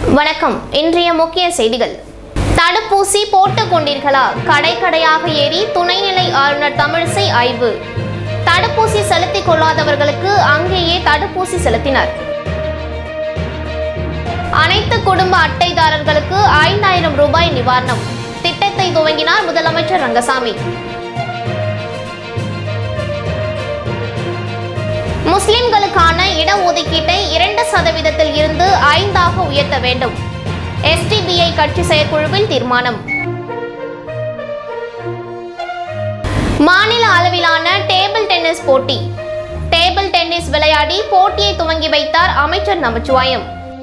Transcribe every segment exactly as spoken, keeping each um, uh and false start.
வணக்கம். இன்றைய முக்கிய செய்திகள். தடுப்பூசி போட்டுக் கொண்டீர்களா? கடை கடையாக ஏறி துணைநிலை ஆளுநர் தமிழிசை ஆய்வு. தடுப்பூசி செலுத்திக் கொள்ளாதவர்களுக்கு அங்கேயே தடுப்பூசி செலுத்தினர். அனைத்து குடும்ப அட்டைதாரர்களுக்கு ஐந்தாயிரம் ரூபாய் நிவாரணம். திட்டத்தை துவங்கினார் முதலமைச்சர் ரங்கசாமி. முஸ்லிம்களுக்கான இடஒதுக்கீட்டை இரண்டு சதவீதத்தில் இருந்து ஐந்தாக உயர்த்த வேண்டும். எஸ்டிபிஐ கட்சி செயற்குழுவில் தீர்மானம். மாநில அளவிலான டேபிள் டென்னிஸ் போட்டி. டேபிள் டென்னிஸ் விளையாடி போட்டியை துவங்கி வைத்தார் அமைச்சர் நமச்சிவாயம்.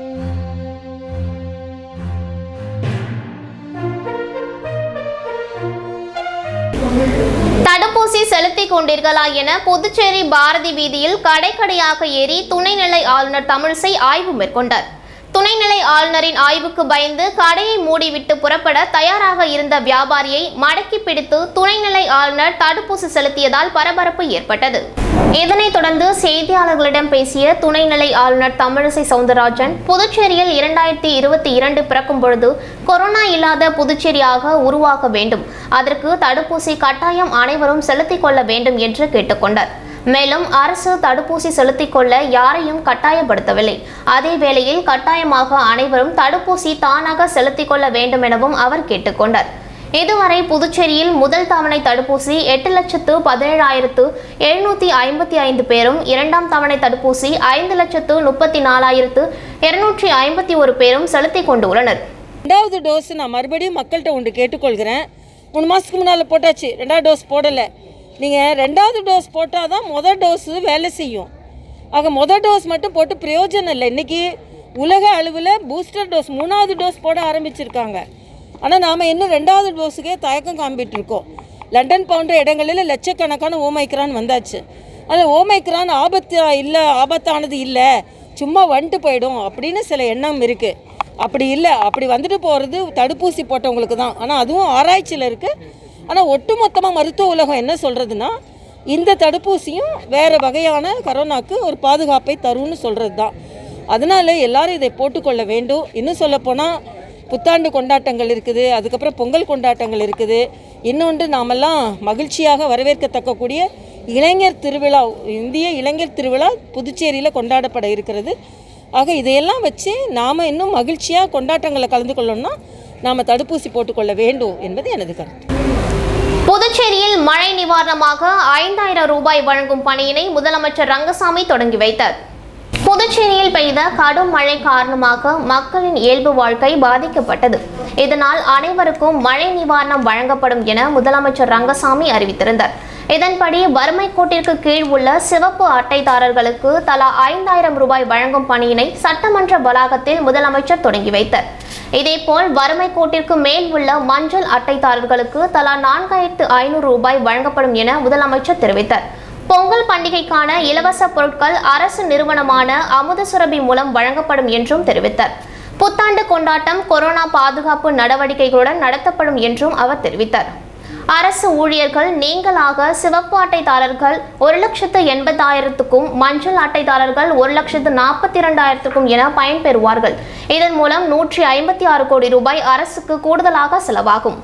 தடுப்பூசி செலுத்திக் கொண்டீர்களா என புதுச்சேரி பாரதி வீதியில் கடை கடையாக ஏறி துணைநிலை ஆளுநர் தமிழிசை ஆய்வு மேற்கொண்டார். துணைநிலை ஆளுநரின் ஆய்வுக்கு பயந்து கடையை மூடிவிட்டு புறப்பட தயாராக இருந்த வியாபாரியை மடக்கி பிடித்து துணைநிலை ஆளுநர் தடுப்பூசி செலுத்தியதால் பரபரப்பு ஏற்பட்டது. இதனைத் தொடர்ந்து செய்தியாளர்களிடம் பேசிய துணைநிலை ஆளுநர் தமிழிசை சவுந்தரராஜன், புதுச்சேரியில் இரண்டாயிரத்தி இருபத்தி இரண்டு பிறக்கும் பொழுது கொரோனா இல்லாத புதுச்சேரியாக உருவாக்க வேண்டும். அதற்கு தடுப்பூசி கட்டாயம் அனைவரும் செலுத்திக் கொள்ள வேண்டும் என்று கேட்டுக்கொண்டார். மேலும் அரசு தடுப்பூசி செலுத்திக் கொள்ள யாரையும் கட்டாயப்படுத்தவில்லை. அதே வேளையில் கட்டாயமாக அனைவரும் தடுப்பூசி தானாக செலுத்திக் கொள்ள வேண்டும் எனவும் அவர் கேட்டுக்கொண்டார். இதுவரை புதுச்சேரியில் முதல் தவணை தடுப்பூசி எட்டு லட்சத்து பதினேழாயிரத்து எழுநூத்தி ஐம்பத்தி ஐந்து பேரும், இரண்டாம் தவணை தடுப்பூசி ஐந்து லட்சத்து முப்பத்தி நாலாயிரத்து இருநூற்றி ஐம்பத்தி ஒரு பேரும் செலுத்திக் கொண்டுள்ளனர். ரெண்டாவது டோஸ் நான் மறுபடியும் மக்கள்கிட்ட ஒன்று கேட்டுக்கொள்கிறேன். மூணு மாதத்துக்கு முன்னால் போட்டாச்சு, ரெண்டாவது டோஸ் போடலை. நீங்கள் ரெண்டாவது டோஸ் போட்டால் தான் மொதல் டோஸு வேலை செய்யும். ஆக மொதல் டோஸ் மட்டும் போட்டு பிரயோஜனம் இல்லை. இன்றைக்கி உலக அளவில் பூஸ்டர் டோஸ் மூணாவது டோஸ் போட ஆரம்பிச்சிருக்காங்க. ஆனால் நாம் இன்னும் ரெண்டாவது டோஸுக்கே தயக்கம் காண்பிட்டுருக்கோம். லண்டன் போன்ற இடங்களில் லட்சக்கணக்கான ஓமைக்ரான் வந்தாச்சு. ஆனால் ஓமைக்ரான் ஆபத்து இல்லை, ஆபத்தானது இல்லை, சும்மா வந்துட்டு போயிடும் அப்படின்னு சில எண்ணம் இருக்குது. அப்படி இல்லை, அப்படி வந்துட்டு போகிறது தடுப்பூசி போட்டவங்களுக்கு தான். ஆனால் அதுவும் ஆராய்ச்சியில் இருக்குது. ஆனால் ஒட்டுமொத்தமாக மருத்துவ உலகம் என்ன சொல்கிறதுனா, இந்த தடுப்பூசியும் வேறு வகையான கரோனாவுக்கு ஒரு பாதுகாப்பை தரும்னு சொல்கிறது தான். அதனால் எல்லோரும் இதை போட்டுக்கொள்ள வேண்டும். இன்னும் சொல்லப்போனால் புத்தாண்டு கொண்டாட்டங்கள் இருக்குது, அதுக்கப்புறம் பொங்கல் கொண்டாட்டங்கள் இருக்குது. இன்னொன்று நாமெல்லாம் மகிழ்ச்சியாக வரவேற்கத்தக்கக்கூடிய இளைஞர் திருவிழா, இந்திய இளைஞர் திருவிழா புதுச்சேரியில் கொண்டாடப்பட இருக்கிறது. ஆக இதையெல்லாம் வச்சு நாம் இன்னும் மகிழ்ச்சியாக கொண்டாட்டங்களை கலந்து கொள்ளணும்னா நாம் தடுப்பூசி போட்டுக்கொள்ள வேண்டும் என்பது எனது கருத்து. புதுச்சேரியில் மழை நிவாரணமாக ஐந்தாயிரம் ரூபாய் வழங்கும் பணியினை முதலமைச்சர் ரங்கசாமி தொடங்கி வைத்தார். புதுச்சேரியில் பெய்த கடும் மழை காரணமாக மக்களின் இயல்பு வாழ்க்கை பாதிக்கப்பட்டது. இதனால் அனைவருக்கும் மழை நிவாரணம் வழங்கப்படும் என முதலமைச்சர் ரங்கசாமி அறிவித்திருந்தார். இதன்படி வறுமை கோட்டிற்கு கீழ் உள்ள சிவப்பு அட்டைதாரர்களுக்கு தலா ஐந்தாயிரம் ரூபாய் வழங்கும் பணியினை சட்டமன்ற வளாகத்தில் முதலமைச்சர் தொடங்கி வைத்தார். இதேபோல் வறுமை கோட்டிற்கு மேல் உள்ள மஞ்சள் அட்டைதாரர்களுக்கு தலா நான்காயிரத்து ஐநூறு ரூபாய் வழங்கப்படும் என முதலமைச்சர் தெரிவித்தார். பொங்கல் பண்டிகைக்கான இலவச பொருட்கள் அரசு நிறுவனமான அமுதசுரபி மூலம் வழங்கப்படும் என்றும் தெரிவித்தார். புத்தாண்டு கொண்டாட்டம் கொரோனா பாதுகாப்பு நடவடிக்கைகளுடன் நடத்தப்படும் என்றும் அவர் தெரிவித்தார். அரசு ஊழியர்கள் நீங்களாக சிவப்பு அட்டைதாரர்கள் ஒரு லட்சத்து எண்பதாயிரத்துக்கும், மஞ்சள் அட்டைதாரர்கள் ஒரு லட்சத்து நாற்பத்தி இரண்டாயிரத்துக்கும் என பயன்பெறுவார்கள். இதன் மூலம் நூற்றி ஐம்பத்தி ஆறு கோடி ரூபாய் அரசுக்கு கூடுதலாக செலவாகும்.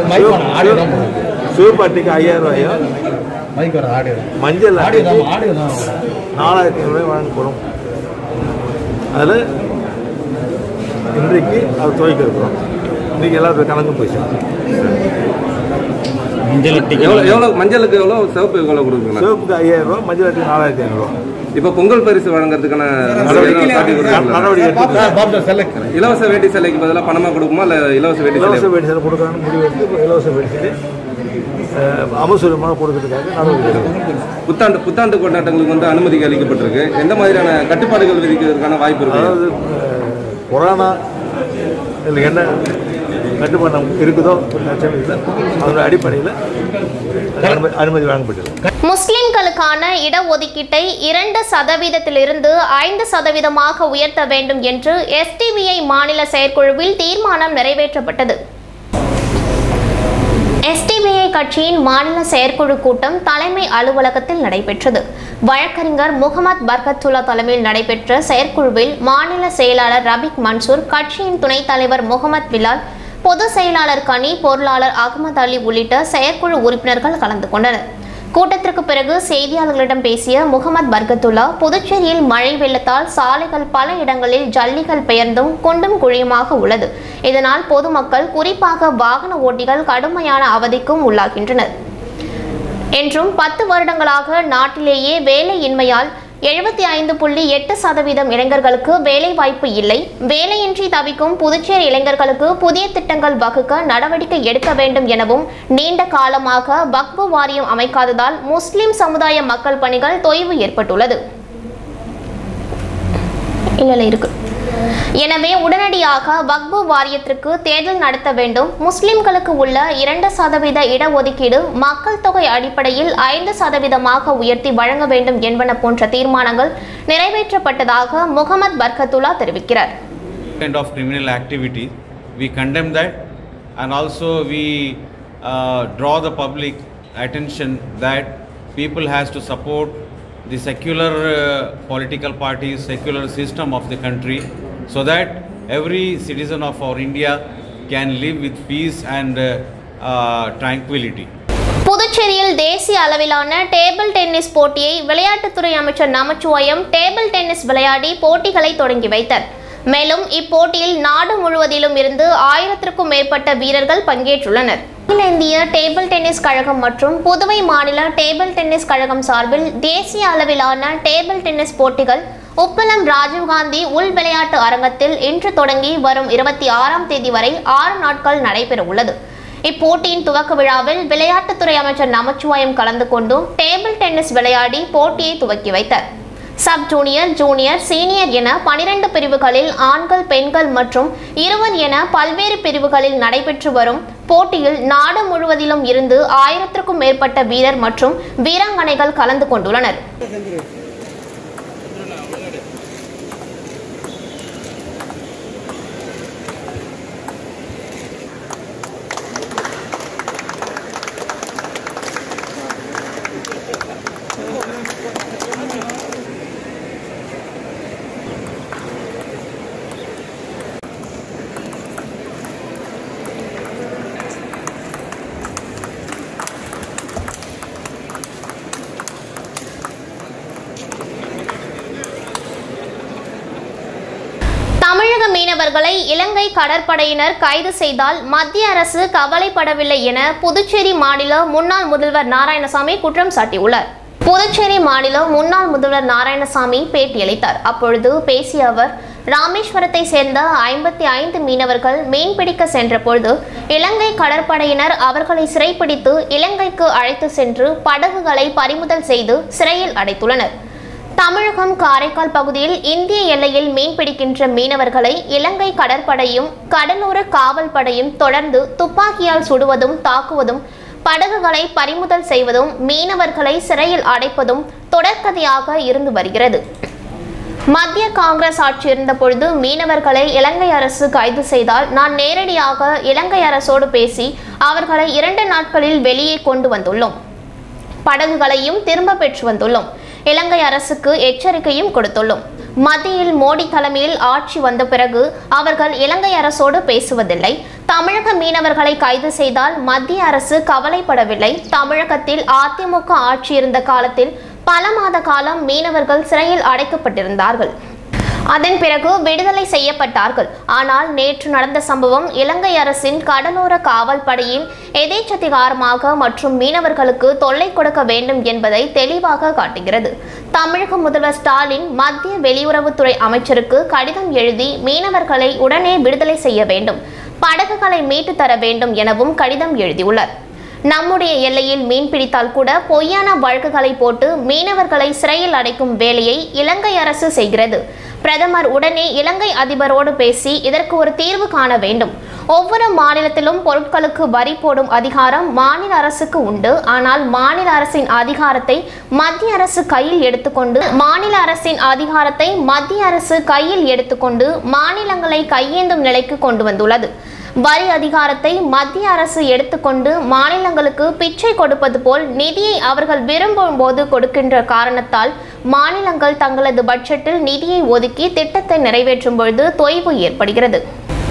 மஞ்சள் நாலாயிரத்தி ஐநூறு வழங்கப்படும். அதில் இன்றைக்கு அது துவைக்க இருக்கிறோம். இன்றைக்கி எல்லாத்துக்கும் கணக்கு போயிடுச்சு. மஞ்சளுக்கு எவ்வளோ எவ்வளோ மஞ்சளுக்கு எவ்வளோ, சிவப்பு எவ்வளோ கொடுக்குறீங்க? சிவப்புக்கு ஐயாயிரம் ரூபா, மஞ்சள் அட்டி நாலாயிரத்தி ஐநூறுரூவா. இப்போ பொங்கல் பரிசு வழங்குறதுக்கான இலவச வேட்டி சேலைக்கு பதிலாக பணமாக கொடுக்குமா, இல்லை இலவச வேட்டி இலவச வேட்டி சேலை கொடுக்கணும்னு முடிவு எடுத்து இலவச வேட்டி சேலை அமுசூரியமாக கொடுக்கறதுக்காக நடவடிக்கை. புத்தாண்டு புத்தாண்டு கொண்டாட்டங்களுக்கு வந்து அனுமதி அளிக்கப்பட்டிருக்கு. எந்த மாதிரியான கட்டுப்பாடுகள் விதிக்கிறதுக்கான வாய்ப்பு இருக்கு? அதாவது கொரோனா இல்லை என்ன கட்டுப்பாடு இருக்குதோ அதோட அடிப்படையில் அனுமதி வழங்கப்பட்டது. முஸ்லிம்களுக்கான இடஒதுக்கீட்டை இரண்டு சதவீதத்திலிருந்து ஐந்து சதவீதமாக உயர்த்த வேண்டும் என்று எஸ்டிபிஐ மாநில செயற்குழுவில் தீர்மானம் நிறைவேற்றப்பட்டது. எஸ் டி பி ஐ கட்சியின் மாநில செயற்குழு கூட்டம் தலைமை அலுவலகத்தில் நடைபெற்றது. வழக்கறிஞர் முகமது பர்கத்துல்லா தலைமையில் நடைபெற்ற செயற்குழுவில் மாநில செயலாளர் ரபிக் மன்சூர், கட்சியின் துணைத் தலைவர் முகமது பிலால், பொதுச் செயலாளர் கனி, பொருளாளர் அகமது அலி உள்ளிட்ட செயற்குழு உறுப்பினர்கள் கலந்து கொண்டனர். கூட்டத்திற்கு பிறகு செய்தியாளர்களிடம் பேசிய முகமது பர்கத்துல்லா, புதுச்சேரியில் மழை வெள்ளத்தால் சாலைகள் பல இடங்களில் ஜல்லிகள் பெயர்ந்தும் குண்டும் குழியுமாக உள்ளது. இதனால் பொதுமக்கள், குறிப்பாக வாகன ஓட்டிகள் கடுமையான அவதிக்கும் உள்ளாகின்றனர் என்றும், பத்து வருடங்களாக நாட்டிலேயே வேலையின்மையால் எழுபத்தி ஐந்து புள்ளி எட்டு சதவீதம் இளைஞர்களுக்கு வேலை வாய்ப்பு இல்லை. வேலையின்றி தவிக்கும் புதுச்சேரி இளைஞர்களுக்கு புதிய திட்டங்கள் வகுக்க நடவடிக்கை எடுக்க வேண்டும் எனவும், நீண்ட காலமாக வக்ஃபு வாரியம் அமைக்காததால் முஸ்லிம் சமுதாய மக்கள் பணிகள் தொய்வு ஏற்பட்டுள்ளது. இல்ல இருக்கு எனவே உடனடியாக வக்ஃபு வாரியத்திற்கு தேர்தல் நடத்த வேண்டும். முஸ்லிம்களுக்கு உள்ள இரண்டு சதவீத இடஒதுக்கீடு மக்கள் தொகை அடிப்படையில் ஐந்து சதவீதமாக உயர்த்தி வழங்க வேண்டும் என்பன போன்ற தீர்மானங்கள் நிறைவேற்றப்பட்டதாக முகமது பர்கத்துல்லா தெரிவிக்கிறார். Kind of criminal activity, we condemn that, and also we uh, draw the public attention that people has to support the secular uh, political parties, secular system of the country, so that every citizen of our India can live with peace and uh, uh, tranquility. புதுச்சேரியில் தேசிய அளவிலான table tennis போட்டியை விளையாட்டுத்துறை அமைச்சர் Namachivayam table tennis விளையாடி போட்டிகளை தொடங்கி வைத்தார். மேலும் இப்போட்டியில் நாடு முழுவதிலும் இருந்து ஆயிரத்திற்கும் மேற்பட்ட வீரர்கள் பங்கேற்றுள்ளனர். அகில இந்திய டேபிள் டென்னிஸ் கழகம் மற்றும் புதுவை மாநில டேபிள் டென்னிஸ் கழகம் சார்பில் தேசிய அளவிலான டேபிள் டென்னிஸ் போட்டிகள் உப்பளம் ராஜீவ்காந்தி உள் விளையாட்டு அரங்கத்தில் இன்று தொடங்கி வரும் இருபத்தி ஆறாம் தேதி வரை ஆறு நாட்கள் நடைபெற உள்ளது. இப்போட்டியின் துவக்க விழாவில் விளையாட்டுத்துறை அமைச்சர் நமச்சிவாயம் கலந்து கொண்டு டேபிள் டென்னிஸ் விளையாடி போட்டியை துவக்கி வைத்தார். சப் ஜூனியர், ஜூனியர், சீனியர் என பனிரெண்டு பிரிவுகளில் ஆண்கள், பெண்கள் மற்றும் இருவர் என பல்வேறு பிரிவுகளில் நடைபெற்று வரும் போட்டியில் நாடு முழுவதிலும் இருந்து ஆயிரத்திற்கும் மேற்பட்ட வீரர் மற்றும் வீராங்கனைகள் கலந்து கொண்டுள்ளனர். தமிழக மீனவர்களை இலங்கை கடற்படையினர் கைது செய்தால் மத்திய அரசு கவலைப்படவில்லை என புதுச்சேரி மாநில முன்னாள் முதல்வர் நாராயணசாமி குற்றம் சாட்டியுள்ளார். புதுச்சேரி மாநில முன்னாள் முதல்வர் நாராயணசாமி பேட்டியளித்தார். அப்பொழுது பேசிய அவர், ராமேஸ்வரத்தை சேர்ந்த ஐம்பத்தி ஐந்து மீனவர்கள் மீன்பிடிக்க சென்ற பொழுது இலங்கை கடற்படையினர் அவர்களை சிறைப்பிடித்து இலங்கைக்கு அழைத்து சென்று படகுகளை பறிமுதல் செய்து சிறையில் அடைத்துள்ளனர். தமிழகம் காரைக்கால் பகுதியில் இந்திய எல்லையில் மீன்பிடிக்கின்ற மீனவர்களை இலங்கை கடற்படையும் கடலோர காவல் படையும் தொடர்ந்து துப்பாக்கியால் சுடுவதும் தாக்குவதும் படகுகளை பறிமுதல் செய்வதும் மீனவர்களை சிறையில் அடைப்பதும் தொடர்கதையாக இருந்து வருகிறது. மத்திய காங்கிரஸ் ஆட்சி இருந்த பொழுது மீனவர்களை இலங்கை அரசு கைது செய்தால் நான் நேரடியாக இலங்கை அரசோடு பேசி அவர்களை இரண்டு நாட்களில் வெளியே கொண்டு வந்துள்ளோம். படகுகளையும் திரும்ப பெற்று வந்துள்ளோம். இலங்கை அரசுக்கு எச்சரிக்கையும் கொடுத்துள்ளோம். மத்தியில் மோடி தலைமையில் ஆட்சி வந்த பிறகு அவர்கள் இலங்கை அரசோடு பேசுவதில்லை. தமிழக மீனவர்களை கைது செய்தால் மத்திய அரசு கவலைப்படவில்லை. தமிழகத்தில் அதிமுக ஆட்சி இருந்த காலத்தில் பல மாத காலம் மீனவர்கள் சிறையில் அடைக்கப்பட்டிருந்தார்கள். அதன் பிறகு விடுதலை செய்யப்பட்டார்கள். ஆனால் நேற்று நடந்த சம்பவம் இலங்கை அரசின் கடலோர காவல் படையின் எதேச்சதிகாரமாக மற்றும் மீனவர்களுக்கு தொல்லை கொடுக்க வேண்டும் என்பதை தெளிவாக காட்டுகிறது. தமிழக முதல்வர் ஸ்டாலின் மத்திய வெளியுறவுத்துறை அமைச்சருக்கு கடிதம் எழுதி மீனவர்களை உடனே விடுதலை செய்ய வேண்டும், படகுகளை மீட்டு தர வேண்டும் எனவும் கடிதம் எழுதியுள்ளார். நம்முடைய எல்லையில் மீன் பிடித்தால் கூட பொய்யான வழக்குகளை போட்டு மீனவர்களை சிறையில் அடைக்கும் வேலையை இலங்கை அரசு செய்கிறது. பிரதமர் உடனே இலங்கை அதிபரோடு பேசி இதற்கு ஒரு தீர்வு காண வேண்டும். ஒவ்வொரு மாநிலத்திலும் பொருட்களுக்கு வரி போடும் அதிகாரம் மாநில அரசுக்கு உண்டு. ஆனால் மாநில அரசின் அதிகாரத்தை மத்திய அரசு கையில் எடுத்துக்கொண்டு மாநில அரசின் அதிகாரத்தை மத்திய அரசு கையில் எடுத்துக்கொண்டு மாநிலங்களை கையேந்தும் நிலைக்கு கொண்டு வந்துள்ளது. வரி அதிகாரத்தை மத்திய அரசு எடுத்துக்கொண்டு மாநிலங்களுக்கு பிச்சை கொடுப்பது போல் நிதியை அவர்கள் விரும்பும் போது கொடுக்கின்ற காரணத்தால் மாநிலங்கள் தங்களது பட்ஜெட்டில் நிதியை ஒதுக்கி திட்டத்தை நிறைவேற்றும் பொழுது தொய்வு ஏற்படுகிறது.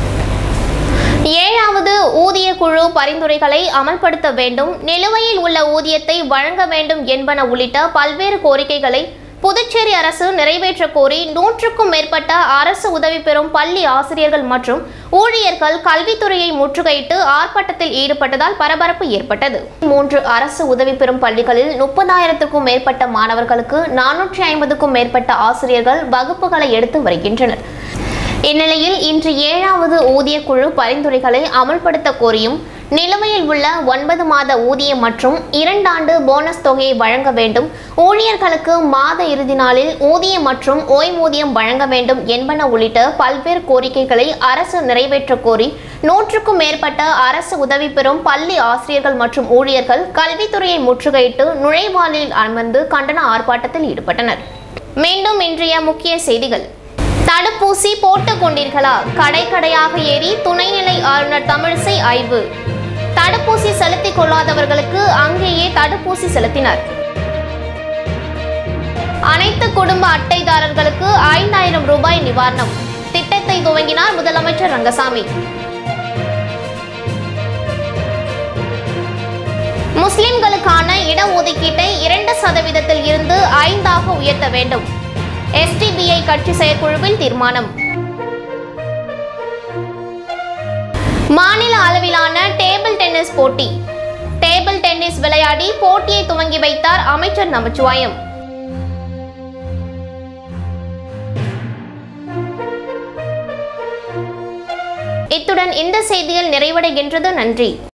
ஏழாவது ஊதிய குழு பரிந்துரைகளை அமல்படுத்த வேண்டும், நிலுவையில் உள்ள ஊதியத்தை வழங்க வேண்டும் என்பன உள்ளிட்ட பல்வேறு கோரிக்கைகளை புதுச்சேரி அரசு நிறைவேற்ற கோரி நூற்றுக்கும் மேற்பட்ட அரசு உதவி பெறும் பள்ளி ஆசிரியர்கள் மற்றும் ஊழியர்கள் கல்வித்துறையை முற்றுகையிட்டு ஆர்ப்பாட்டத்தில் ஈடுபட்டதால் பரபரப்பு ஏற்பட்டது. மூன்று அரசு உதவி பெறும் பள்ளிகளில் முப்பதாயிரத்துக்கும் மேற்பட்ட மாணவர்களுக்கு நானூற்றி ஐம்பதுக்கும் மேற்பட்ட ஆசிரியர்கள் வகுப்புகளை எடுத்து வருகின்றனர். இந்நிலையில் இன்று ஏழாவது ஊதிய குழு பரிந்துரைகளை அமல்படுத்த கோரியும் நிலுவையில் உள்ள ஒன்பது மாத ஊதியம் மற்றும் இரண்டாண்டு போனஸ் தொகையை வழங்க வேண்டும், ஊழியர்களுக்கு மாத இறுதி நாளில் ஊதியம் மற்றும் ஓய்வூதியம் வழங்க வேண்டும் என்பன உள்ளிட்ட பல்வேறு கோரிக்கைகளை அரசு நிறைவேற்ற கோரி நூற்றுக்கும் மேற்பட்ட அரசு உதவி பெறும் பள்ளி ஆசிரியர்கள் மற்றும் ஊழியர்கள் கல்வித்துறையை முற்றுகையிட்டு நுழைவாயிலில் அமர்ந்து கண்டன ஆர்ப்பாட்டத்தில் ஈடுபட்டனர். மீண்டும் இன்றைய முக்கிய செய்திகள். தடுப்பூசி போட்டுக் கொண்டீர்களா? கடை கடையாக ஏறி துணைநிலை ஆளுநர் தமிழிசை ஆய்வு. தடுப்பூசி செலுத்திக் கொள்ளாதவர்களுக்கு அங்கேயே தடுப்பூசி செலுத்தினர். அனைத்து குடும்ப அட்டைதாரர்களுக்கு ஐந்தாயிரம் ரூபாய் நிவாரணம் திட்டத்தை துவங்கினார் முதலமைச்சர் ரங்கசாமி. முஸ்லிம்களுக்கான இடஒதுக்கீட்டை இரண்டு சதவீதத்தில் இருந்து ஐந்தாக உயர்த்த வேண்டும். எஸ்டிபிஐ கட்சி செயற்குழுவில் தீர்மானம். மாநில அளவிலான டேபிள் டென்னிஸ் போட்டி. டேபிள் டென்னிஸ் விளையாடி போட்டியை துவங்கி வைத்தார் அமைச்சர் நமச்சிவாயம். இத்துடன் இந்த செய்தியில் நிறைவடைகின்றது. நன்றி.